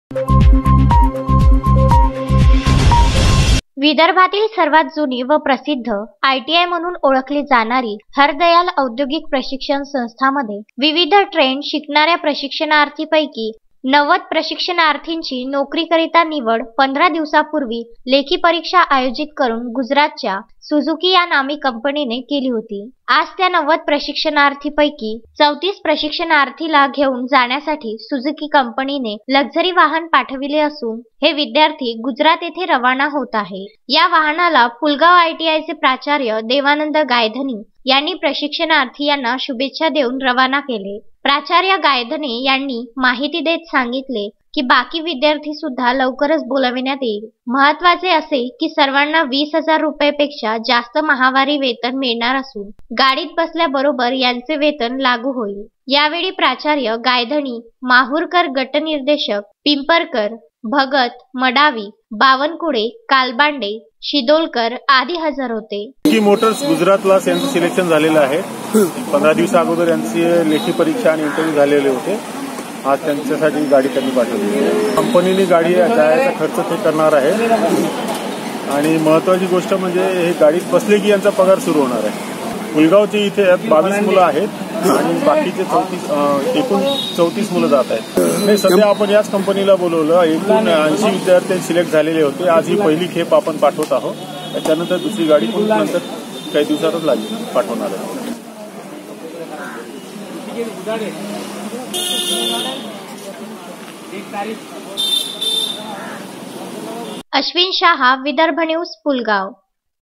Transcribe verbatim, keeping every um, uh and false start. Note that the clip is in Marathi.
विदर्भातील सर्वात जुनी व प्रसिद्ध आय टी आय म्हणून ओळखली जाणारी हरदयाल औद्योगिक प्रशिक्षण संस्थामध्ये विविध ट्रेंड शिकणाऱ्या प्रशिक्षणार्थीपैकी नव्वद प्रशिक्षणार्थींची नोकरीकरिता निवड पंधरा दिवसापूर्वी लेखी परीक्षा आयोजित करून गुजरातच्या सुझुकी या नामी कंपनीने केली होती। आज त्या नव्वद प्रशिक्षणार्थीपैकी चौतीस प्रशिक्षणार्थीला घेऊन जाण्यासाठी सुझुकी कंपनीने लक्झरी वाहन पाठविले असून हे विद्यार्थी गुजरात येथे रवाना होत आहे। या वाहनाला पुलगाव आय टी आय चे प्राचार्य देवानंद गायधनी यांनी प्रशिक्षणार्थी यांना शुभेच्छा देऊन रवाना केले। प्राचार्य गायधने यांनी माहिती देत सांगितले की बाकी विद्यार्थी सुद्धा लवकरच बोलाविण्यात येईल। महत्त्वाचे असे की सर्वांना वीस हजार रुपयापेक्षा जास्त माहवारी वेतन मिळणार असून गाडीत बसल्याबरोबर यांचे वेतन लागू होईल। यावेळी प्राचार्य गायधनी, माहुरकर गटनिर्देशक पिंपरकर, भगत, मडावी, बावनकुळे, कालबांडे, शिदोलकर आदी हजर होते। की मोटर्स गुजरातला यांचं सिलेक्शन झालेलं आहे। पंधरा दिवसा अगोदर यांची लेखी परीक्षा आणि इंटरव्ह्यू झालेले होते। आज त्यांच्यासाठी गाडी त्यांनी पाठवली। कंपनीने गाडी जायचा खर्च ते करणार आहे आणि महत्त्वाची गोष्ट म्हणजे हे गाडीत बसले की यांचा पगार सुरू होणार आहे। पुलगावचे इथे बावीस मुलं आहेत आणि बाकीचे चौतीस एकूण चौतीस मुलं जात आहेत। हे सध्या आपण याच कंपनीला बोलवलं। एकूण ऐंशी विद्यार्थी सिलेक्ट झालेले होते। आज ही पहिली खेप आपण पाठवत आहोत। त्यानंतर दुसरी गाडी नंतर काही दिवसातच लागेल पाठवणार आहे। अश्विन शाह, विदर्भ न्यूज, पुलगाव।